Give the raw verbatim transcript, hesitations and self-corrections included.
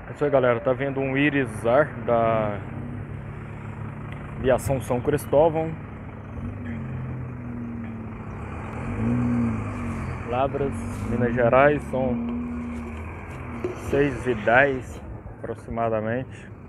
É isso aí, galera. Tá vendo um Irizar da Aviação São Cristóvão. Lavras, Minas Gerais. São seis e dez aproximadamente.